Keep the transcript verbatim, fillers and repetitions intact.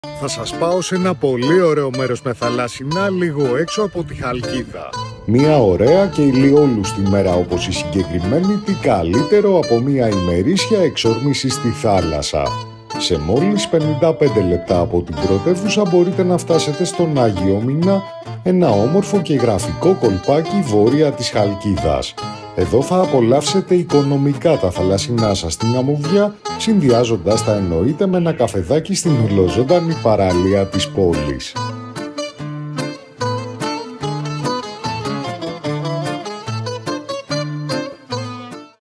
Θα σας πάω σε ένα πολύ ωραίο μέρος με θαλάσσινα λίγο έξω από τη Χαλκίδα. Μια ωραία και ηλιόλουστη μέρα όπως η συγκεκριμένη, τι καλύτερο από μια ημερήσια εξόρμηση στη θάλασσα. Σε μόλις πενήντα πέντε λεπτά από την πρωτεύουσα μπορείτε να φτάσετε στον Άγιο Μήνα, ένα όμορφο και γραφικό κολπάκι βόρεια της Χαλκίδας. Εδώ θα απολαύσετε οικονομικά τα θαλασσινά σας στην αμμουδιά, συνδυάζοντας τα εννοείται με ένα καφεδάκι στην ολοζώντανη παραλία της πόλης.